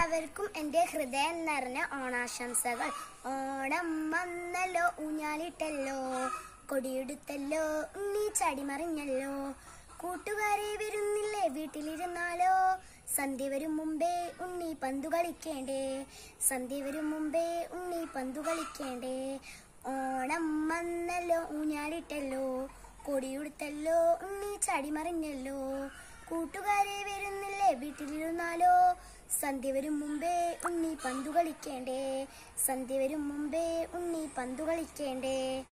എല്ലാവർക്കും എൻ്റെ ഹൃദയം നിറഞ്ഞ ഓണാശംസകൾ. ഓണം വന്നല്ലോ, ഊഞ്ഞാലിട്ടല്ലോ, കൊടിയെടുത്തല്ലോ, ഉണ്ണി ചാടിമറിഞ്ഞല്ലോ. കൂട്ടുകാരെ വരുന്നില്ലേ, വീട്ടിലിരുന്നാലോ. സന്ധ്യ വരും മുമ്പേ ഉണ്ണി പന്തു കളിക്കേണ്ടേ, സന്ധ്യ വരും മുമ്പേ ഉണ്ണി പന്തു കളിക്കേണ്ടേ. ഓണം വന്നല്ലോ, ഊഞ്ഞാലിട്ടല്ലോ, കൊടിയെടുത്തല്ലോ, ഉണ്ണി ചാടിമറിഞ്ഞല്ലോ. കൂട്ടുകാരെ വരുന്നില്ലേ, വീട്ടിലിരുന്നാലോ. സന്ധ്യ വരും മുമ്പേ ഉണ്ണി പന്തു കളിക്കേണ്ടേ, സന്ധ്യ വരും മുമ്പേ ഉണ്ണി പന്തു കളിക്കേണ്ടേ.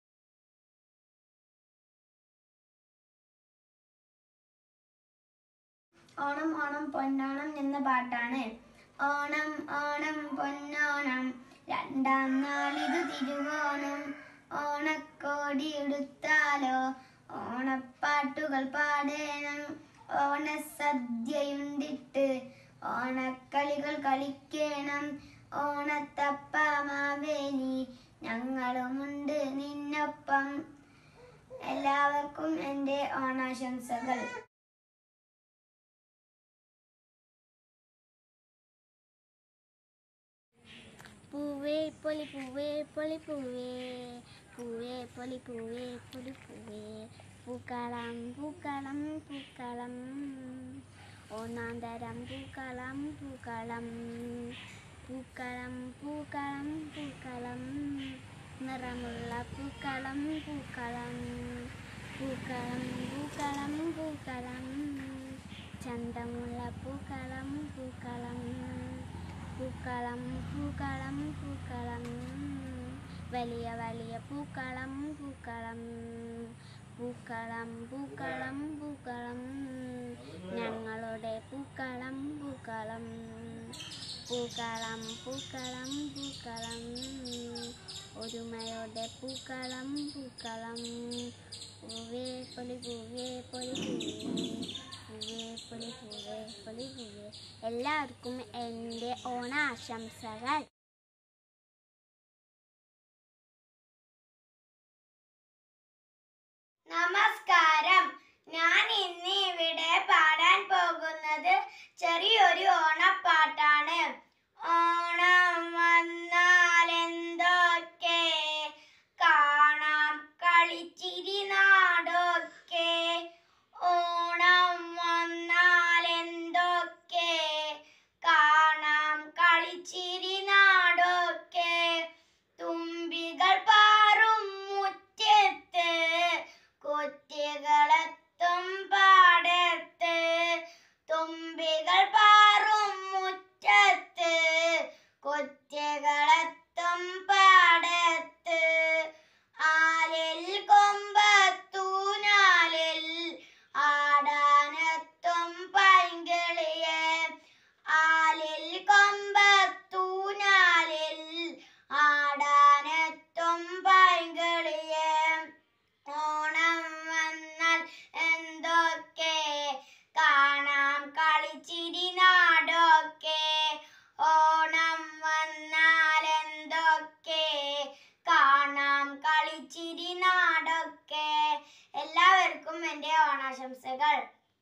ഓണം ഓണം പൊന്നോണം എന്ന പാട്ടാണ്. ഓണം ഓണം പൊന്നോണം, രണ്ടാം നാളിതു തിരുവോണം. ഓണക്കോടി എടുത്താലോ, ഓണപ്പാട്ടുകൾ പാടേണം. ഓണസദ്യയുണ്ടിട്ട് ഓണക്കളികൾ കളിക്കണം. ഓണത്തപ്പമാവേലി ഞങ്ങളുമുണ്ട് നിന്നൊപ്പം. എല്ലാവർക്കും എൻ്റെ ഓണാശംസകൾ. പൂവേ പൊലി പൂവേ പൊലി പൂവേ, പൂവേ പൊലി പൂവേ പൊലി പൂവേ. പൂക്കളം പൂക്കളം പൂക്കളം, ഒന്നാം തരം പൂക്കളം പൂക്കളം. പൂക്കളം പൂക്കളം പൂക്കളം, നിറമുള്ള പൂക്കളം പൂക്കളം. പൂക്കളം പൂക്കളം പൂക്കളം, ചന്തമുള്ള പൂക്കളം പൂക്കളം. പൂക്കളം പൂക്കളം പൂക്കളം, വലിയ വലിയ പൂക്കളം പൂക്കളം. പൂക്കളം പൂക്കളം പൂക്കളം, ഞങ്ങളുടെ പൂക്കളം പൂക്കളം. പൂക്കളം പൂക്കളം പൂക്കളം, ഒരുമയോടെ പൂക്കളം പൂക്കളം. പൂവേ പൊലി പൂവേ പൊലി പൂവേ, പൂവേ പൊലി പൂവേ പൊലി പൂവേ. എല്ലാവർക്കും എൻ്റെ ഓണാശംസകൾ. നമസ്കാരം. ഞാൻ ഇന്ന് ഇവിടെ പാടാൻ പോകുന്നത് ചെറിയൊരു ഓണപ്പാട്ടാണ്. ഓണം വന്നാൽ എന്തൊക്കെ കാണാം, കളിച്ചിരി നാടൊക്കെ. ഓണം വന്നാൽ എന്തൊക്കെ കാണാം, കളിച്ചിരി നാടൊക്കെ. തുമ്പികൾ പാറും മുറ്റത്ത്, കുട്ടികളെത്തും പാടത്ത്. തുമ്പികൾ പാറും മുറ്റത്ത്, കുട്ടികളെത്തും പാടത്ത്. ആലിൽ കൊമ്പത്തൂനാലിൽ ആടാനെത്തും പൈങ്കിളിയെ. ആലിൽ കൊമ്പത്തൂനാലിൽ ആടാനെത്തും പൈങ്കിളിയെ. ഓണം വന്നാൽ എന്തൊക്കെ കാണാം, കളിച്ചിരി നാടൊക്കെ. ഓണം വന്നാൽ എന്തൊക്കെ കാണാം, കളിച്ചിരി നാടൊക്കെ. എല്ലാവർക്കും എൻ്റെ ഓണാശംസകൾ.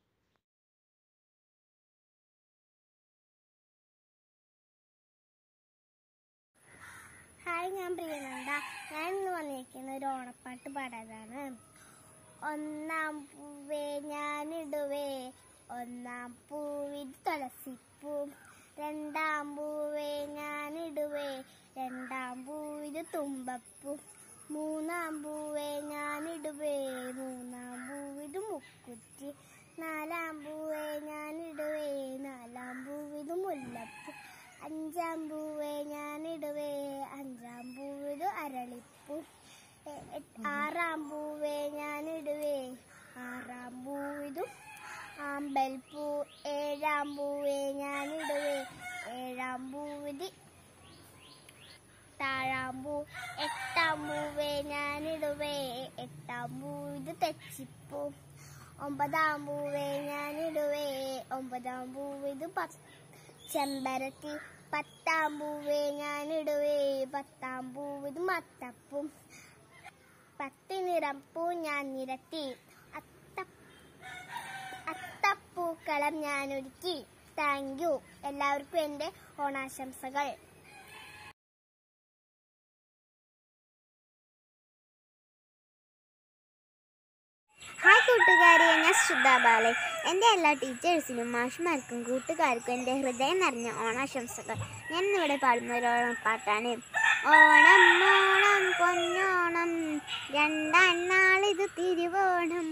ഹായ്, ഞാൻ പ്രിയനന്ദ. ഞാൻ ഇന്ന് വന്നിരിക്കുന്ന ഒരു ഓണപ്പാട്ട് പാടാനാണ്. ഒന്നാം പൂവേ ഞാനിടുവേ, ഒന്നാം പൂവിൽ തുളസിപ്പൂ. രണ്ടാം പൂവേ ഞാനിടുവേ, രണ്ടാം പൂവിൽ തുമ്പപ്പൂ. മൂന്നാം പൂവേ ഞാനിടുവേ, മൂന്നാം പൂവിൽ മുക്കുറ്റി. നാലാം പൂവേ ഞാനിടുവേ, നാലാം പൂവിൽ മുല്ലപ്പൂ. അഞ്ചാം പൂവേ ഞാനിടുവേ, അഞ്ചാം പൂവിൽ അരളിപ്പൂ. ആറാം പൂവേ ഞാനിടുവേ, ആറാം പൂവിലും ആമ്പൽപ്പൂ. ഏഴാം പൂവേ ഞാനിടുവേ, ഏഴാം പൂവിൽ താഴാമ്പൂ. എട്ടാം പൂവേ ഞാനിടുവേ, എട്ടാം പൂവിൽ തെച്ചിപ്പൂ. ഒമ്പതാം പൂവേ ഞാനിടുവേ, ഒമ്പതാം പൂവിൽ ചെമ്പരത്തി. പത്താം പൂവേ ഞാനിടുവേ, പത്താം പൂവിൽ മത്തപ്പൂ. പത്ത് നിറപ്പൂ ഞാൻ നിരത്തി, അത്തപ്പൂക്കളം ഞാനൊരുക്കി. Thank you. എല്ലാവർക്കും എൻ്റെ ഓണാശംസകൾ. ഹായ് കൂട്ടുകാരെ, ഞാൻ ശ്രുത ബാലൻ. എൻ്റെ എല്ലാ ടീച്ചേഴ്സിനും മാഷ്മാർക്കും കൂട്ടുകാർക്കും എൻ്റെ ഹൃദയം നിറഞ്ഞ ഓണാശംസകൾ. ഞാൻ ഇന്നിവിടെ പാടുന്ന ഒരു ഓണപ്പാട്ടാണ്. ഓണം ഓണം പൊന്നോണം, രണ്ടാം നാളിത് തിരുവോണം.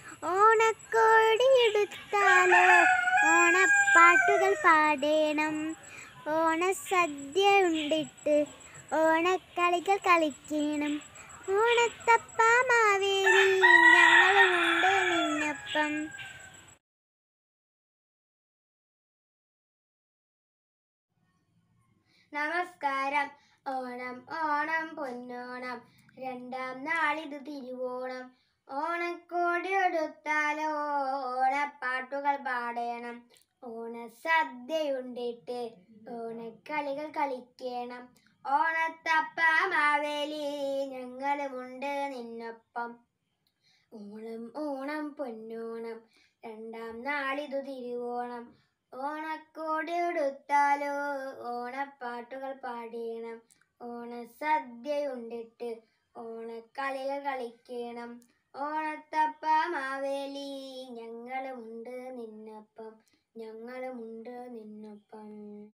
ഓണക്കോടിയെടുത്താലോ, ഓണപ്പാട്ടുകൾ പാടേണം. ഓണസദ്യ ഉണ്ടിട്ട് ഓണക്കളികൾ കളിക്കണം. ഓണത്തപ്പ മാവേലി ഞങ്ങളുമുണ്ട് നിന്നൊപ്പം. നമസ്കാരം. ഓണം ഓണം പൊന്നോണം, രണ്ടാം നാളിത് തിരുവോണം. ഓണക്കോടി എടുത്താലോ, ഓണപ്പാട്ടുകൾ പാടണം. ഓണസദ്യയുണ്ടിട്ട് ഓണക്കളികൾ കളിക്കണം. ഓണത്തപ്പ മാവേലി ഞങ്ങളുമുണ്ട് നിന്നൊപ്പം. ഓണം ഓണം പൊന്നോണം, രണ്ടാം നാളിതു തിരുവോണം. ഓണക്കോടി എടുത്താലോ, ഓണപ്പാട്ടുകൾ പാടണം. ഓണസദ്യയുണ്ടിട്ട് ഓണക്കളികൾ കളിക്കണം. ഓണത്തപ്പ മാവേലി ഞങ്ങളുമുണ്ട് നിന്നൊപ്പം, ഞങ്ങളുമുണ്ട് നിന്നൊപ്പം.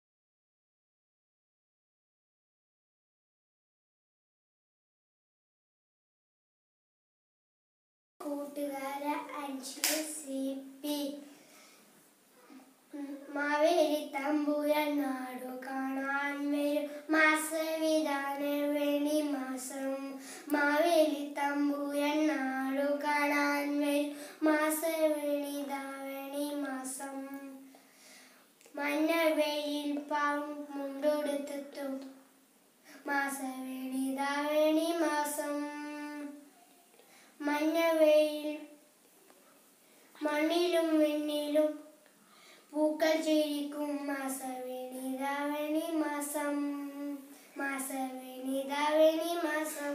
കൂട്ടുകാരെ അഞ്ച് CP മാവേലി തമ്പുരാൻ നാടു കാണാൻ വരും മാസവിധാന വെണി മാസം. മാവേലി തമ്പുരാൻ നാടു കാണാൻ വരും മാസവെണിതാവണി മാസം. മഞ്ഞവെയിൽ പാവും മുണ്ടൊടുത്തെത്തും മാസവെണിതാവണി മാസം. മഞ്ഞവെയിൽ മണ്ണിലും വെണ്ണിലും പൂക്കൾ ചിരിക്കും മാസവെണിതാവണി മാസം. മാസവെണിതാവണി മാസം.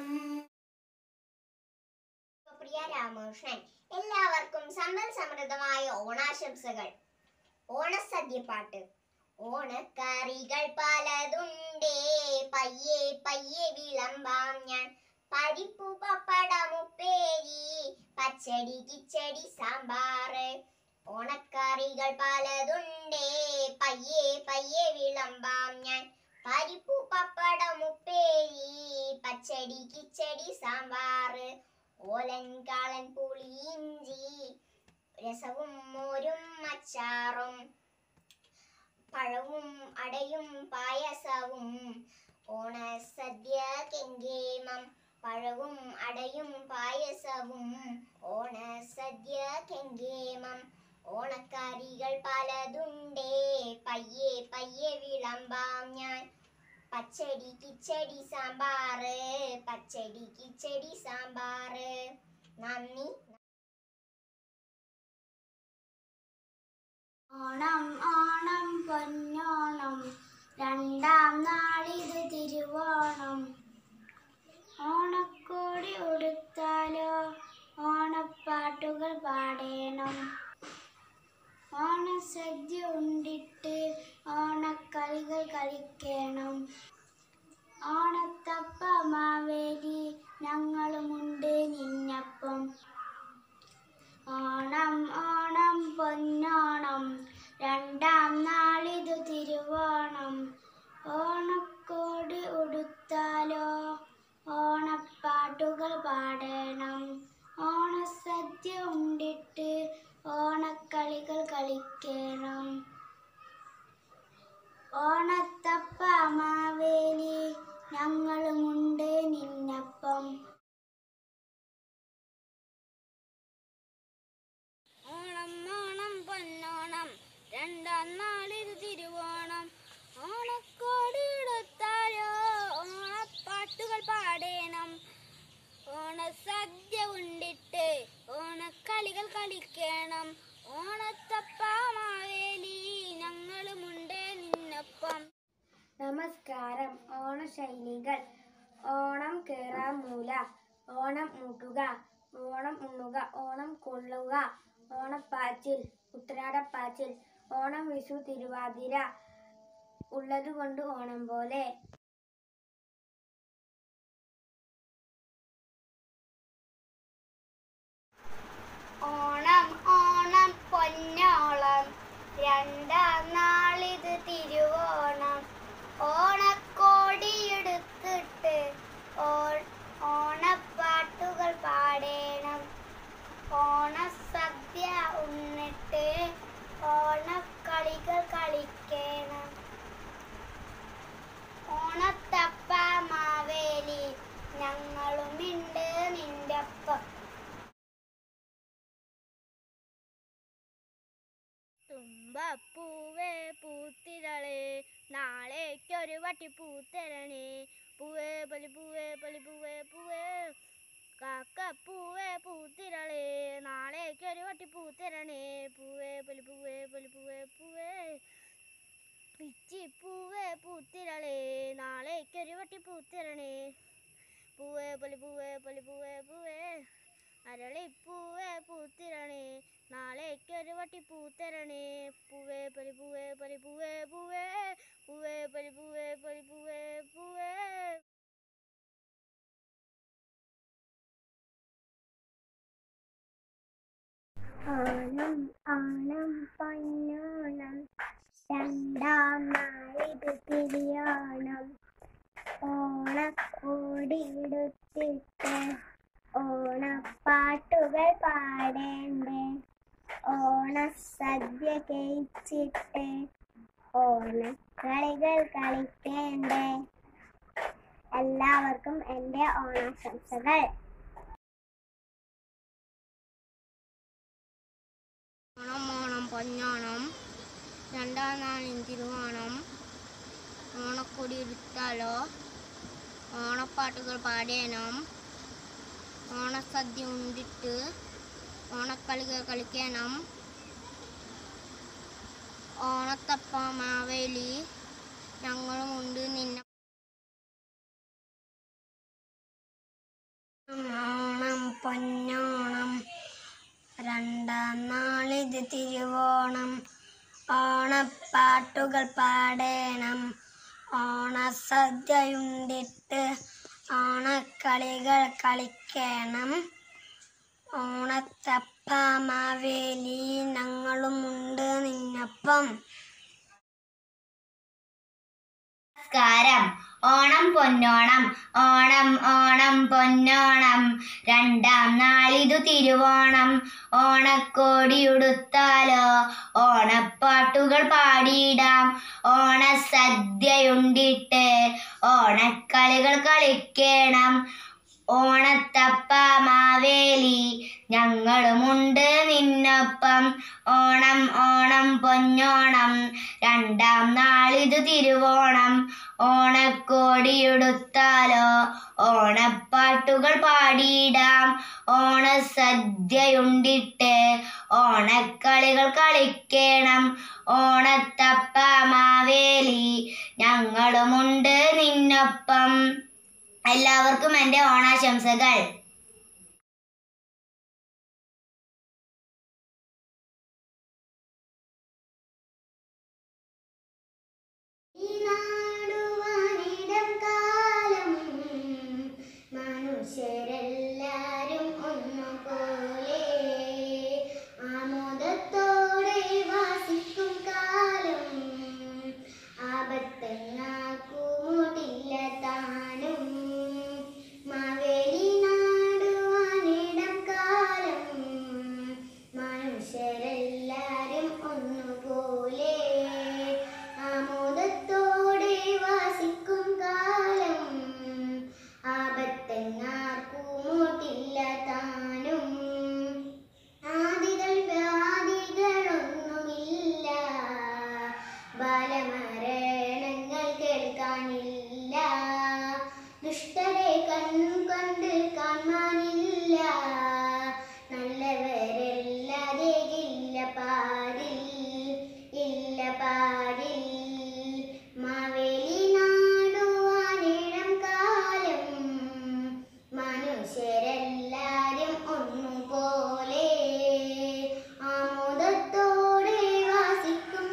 പ്രിയ രാമകൃഷ്ണൻ, എല്ലാവർക്കും സമ്പൽ സമൃദ്ധമായ ഓണാശംസകൾ. ഓണസദ്യപ്പാട്ട്. ഓണക്കറികൾ പലതുണ്ടേ, പയ്യെ പയ്യെ വിളമ്പാം ഞാൻ. പരിപ്പു പപ്പടം ഉപ്പേരി, പച്ചടി കിച്ചടി സാമ്പാറ്. ഓണക്കറികൾ പലതുണ്ടേ, പയ്യെ പയ്യെ വിളമ്പാം ഞാൻ. പരിപ്പു പപ്പടം ഉപ്പേരി, പച്ചടി കിച്ചടി സാമ്പാറ്. ഓലൻ കാളൻ പുളിയിഞ്ചി, രസവും മോരും അച്ചാറും. പഴവും അടയും പായസവും, ഓണസദ്യ കെങ്കേമം. പഴവും അടയും പായസവും, ഓണസദ്യ കെങ്കേമം. ഓണക്കറികൾ പലതുണ്ടേ, പയ്യെ പയ്യെ വിളമ്പാം ഞാൻ. പച്ചടി കിച്ചടി സാമ്പാറ്, പച്ചടി കിച്ചടി സാമ്പാറ്. നന്ദി. ഓണം ഓണം പൊന്നോണം, രണ്ടാം നാളിത് തിരുവോണം. ഓണക്കോടി ഉടുത്താലോ, ഓണപ്പാട്ടുകൾ പാടേണം. ഓണസദ്യ ഉണ്ടിട്ട് ഓണക്കളികൾ കളിക്കണം. ഓണത്തപ്പ മാവേലി ഞങ്ങളുമുണ്ട് നിന്നൊപ്പം. ഓണം ഓണം പൊന്നോണം, രണ്ടാം നാളിതു തിരുവോണം. ഓണക്കോടി ഉടുത്താലോ, ഓണപ്പാട്ടുകൾ പാടണം. ഓണസദ്യ ഉണ്ടിട്ട് ഓണക്കളികൾ കളിക്കണം. ഓണത്തപ്പ മാവേലി ഞങ്ങളുമുണ്ട് നിന്നൊപ്പം. ഓണം ഓണം പൊന്നോണം, രണ്ടാം നാളിത് തിരുവോണം. ഓണക്കോടി എടുത്താലോ, ഓണപ്പാട്ടുകൾ പാടേണം. ഓണസദ്യ ഉണ്ടിട്ട് ഓണക്കളികൾ കളിക്കണം. ഓണത്തപ്പ മാവേലി ഞങ്ങളുമുണ്ട് നിന്നൊപ്പം. നമസ്കാരം. ഓണശൈലികൾ. ഓണം കേറാമൂല, ഓണം മൂട്ടുക, ഓണം ഉണ്ണുക, ഓണം കൊള്ളുക. ഓണപ്പാച്ചിൽ, ഉത്രാടപ്പാച്ചിൽ. ഓണം, വിഷു, തിരുവാതിര ഉള്ളതുകൊണ്ട് ഓണം പോലെ. ഓണം ഓണം പൊന്നോളം, രണ്ടാം നാളിത് തിരുവോണം. ഓണക്കോടിയെടുത്തിട്ട് ഓണപ്പാട്ടുകൾ പാടേണം. ഓണസദ്യ ഉണ്ണിട്ട് ഓണക്കളികൾ കളിക്കണം. ഓണത്തപ്പ മാവേലി ഞങ്ങളുമുണ്ട് നിന്റെ ഒപ്പം. തുമ്പപ്പൂവേ പൂത്തിരളേ, നാളേക്കൊരു വട്ടി പൂത്തരണേ. പൂവേ പലി പൂവേ പലി പൂവേ പൂവേ, കാക്കപ്പൂവേ പൂത്തിരളേ, നാളേക്കൊരു വട്ടി പൂത്തരണേ. പൂവേ പലി പൂവേ പലി പൂവേ പൂവേ, പിച്ചിപ്പൂവേ പൂത്തിരളേ, നാളേക്കൊരു വട്ടി പൂത്തരണേ. പൂവേ പലി പൂവേ പലി പൂവേ പൂവേ, അരളിപ്പൂവേ പൂത്തിരണേ, നാളേക്കൊരു വട്ടി പൂത്തരണേ. പൂവേ പലി പൂവേ പലി പൂവേ പൂവേ, പൂവേ പലി പൂവേ പലി പൂവേ പൂവേ. ഓണം ഓണം പൊന്നോണം, രണ്ടാം നാളിത് തിരുവോണം. ഓണക്കോടിയെടുത്തിട്ട് ഓണപ്പാട്ടുകൾ പാടേണ്ടേ. ഓണസദ്യ കഴിച്ചിട്ട് ഓണക്കളികൾ കളിക്കേണ്ടേ. എല്ലാവർക്കും എൻ്റെ ഓണാശംസകൾ. ഓണം ഓണം പൊന്നോണം, രണ്ടാം നാളിൻ തിരുവോണം. ഓണക്കൊടി എടുത്താലോ, ഓണപ്പാട്ടുകൾ പാടേണം. ഓണസദ്യ ഉണ്ടിട്ട് ഓണക്കളികൾ കളിക്കണം. ഓണത്തപ്പ മാവേലി ഞങ്ങളുമുണ്ട് നിന്ന. ഓണം പൊന്നോണം, രണ്ടാം നാളിത് തിരുവോണം. ഓണപ്പാട്ടുകൾ പാടേണം. ഓണസദ്യയുണ്ടിട്ട് ഓണക്കളികൾ കളിക്കണം. ഓണത്തപ്പ മാവേലി ഞങ്ങളുമുണ്ട് നിന്നൊപ്പം. നമസ്കാരം. ഓണം പൊന്നോണം, ഓണം ഓണം പൊന്നോണം, രണ്ടാം നാളിതു തിരുവോണം. ഓണക്കോടിയുടുത്താലോ, ഓണപ്പാട്ടുകൾ പാടിയിടാം. ഓണസദ്യയുണ്ടിട്ട് ഓണക്കളികൾ കളിക്കണം. ഓണത്തപ്പ മാവേലി ഞങ്ങളുമുണ്ട് നിന്നൊപ്പം. ഓണം ഓണം പൊന്നോണം, രണ്ടാം നാളിതു തിരുവോണം. ഓണക്കോടിയുടുത്താലോ, ഓണപ്പാട്ടുകൾ പാടിയിടാം. ഓണസദ്യയുണ്ടിട്ട് ഓണക്കളികൾ കളിക്കണം. ഓണത്തപ്പ മാവേലി ഞങ്ങളുമുണ്ട് നിന്നൊപ്പം. എല്ലാവർക്കും എൻ്റെ ഓണാശംസകൾ. മനുഷ്യരെല്ലാരും ഒന്നുപോലെ ആമോദത്തോടെ വാസിക്കും കാലം. ആപത്തെങ്ങാക്കുമുട്ടില്ല താനും. മാവേലി നാടുവാനിടം കാലം. മനുഷ്യരെല്ലാരും ഒന്നുപോലെ ആമോദത്തോടെ വാസിക്കും കാലം. ആപത്തെങ്ങാർക്കുമോട്ടില്ല താനും. ആദികൾ വ്യാധികളൊന്നുമില്ല, ബാലമരണങ്ങൾ കേൾക്കാനില്ല. ദുഷ്ടരെ കണ്ട് കാണാനില്ല, നല്ലവരല്ലാതെ ഇല്ല പാരിൽ, ഇല്ല പാരിൽ. മാവേലി നാടുവാനിടം കാലം. മനുഷ്യരെല്ലാരും ഒന്നുപോലെ ആമോദത്തോടെ വാസിക്കും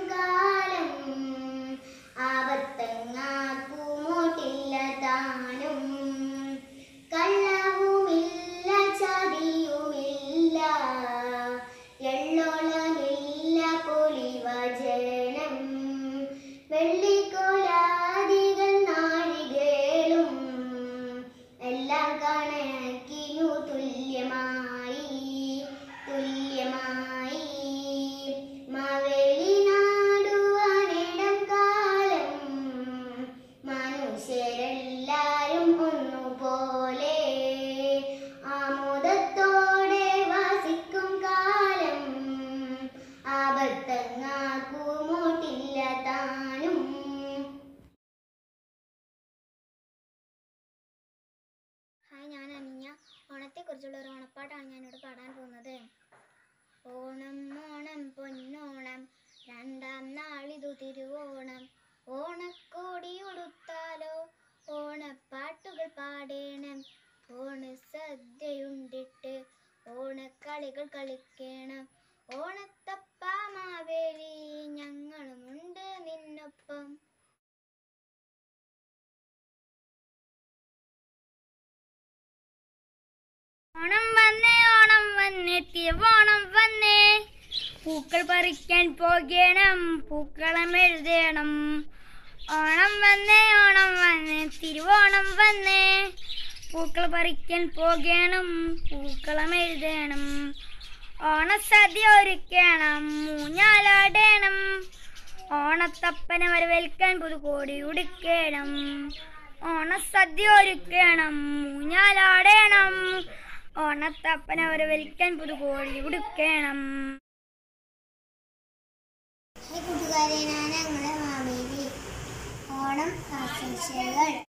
ഞാൻ അണിഞ്ഞ ഓണത്തെക്കുറിച്ചുള്ള ഒരു ഓണപ്പാട്ടാണ് ഞാനിവിടെ പാടാൻ പോകുന്നത്. ഓണം ഓണം പൊന്നോണം, രണ്ടാം നാളിതു തിരുവോണം. ഓണക്കോടി ഉടുത്താലോ, ഓണപ്പാട്ടുകൾ പാടേണം. ഓണസദ്യയുണ്ടിട്ട് ഓണക്കളികൾ കളിക്കണം. ഓണത്തപ്പ മാവേലി, ഞങ്ങളുമുണ്ട് നിന്നൊപ്പം. ഓണം വന്നേ തിരുവോണം വന്നേ, പൂക്കൾ പറിക്കാൻ പോകണം, പൂക്കളം എഴുതണം. ഓണം വന്നേ തിരുവോണം വന്നേ, പൂക്കൾ പറിക്കാൻ പോകണം, പൂക്കളം എഴുതണം. ഓണസദ്യ ഒരുക്കണം, ഊഞ്ഞാലാടണം. ഓണത്തപ്പനെ വരവേൽക്കാൻ പുതുകോടി ഉടുക്കണം. ഓണസദ്യ ഒരുക്കണം, ഊഞ്ഞാലാടണം. ഓണത്തപ്പനെ വരവേൽക്കാൻ പുതുകോടി ഉടുക്കണം. കൂട്ടുകാരെ, ഞാൻ ഞങ്ങളുടെ മാവേലി. ഓണം ആശംസകൾ.